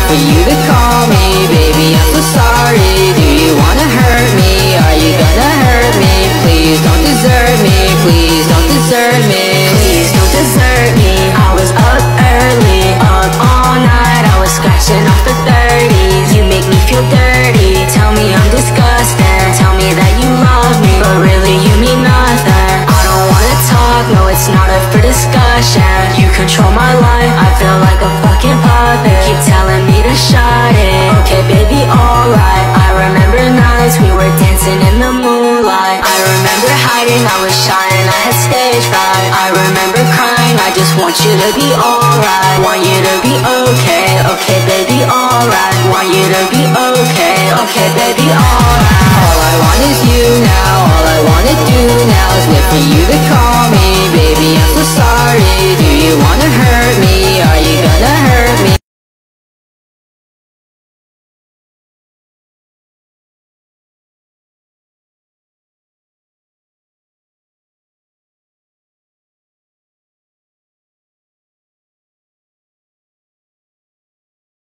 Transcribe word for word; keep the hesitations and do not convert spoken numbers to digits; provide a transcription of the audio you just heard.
for you to call me. Baby, I'm so sorry. Do you wanna hurt me? Are you gonna hurt me? Please don't desert me. Please don't desert me. Please don't desert me. I was up early, up all night. I was scratching off the thirties. You make me feel dirty. Tell me I'm disgusting. Tell me that you love me, but really you mean nothing. I don't wanna talk, no, it's not up for discussion. You control my life, I feel like a fucking puppet. Keep telling me to shut it. Okay baby, alright. I remember nights we were dancing in the moonlight. I remember hiding, I was shy and I had stage fright. I remember crying, I just want you to be alright. Want you to be okay, okay baby, alright. Want you to be okay, okay baby, alright. All I want is you now. All I wanna do now is wait for you to call me. Baby, I'm so sorry. Do you wanna hurt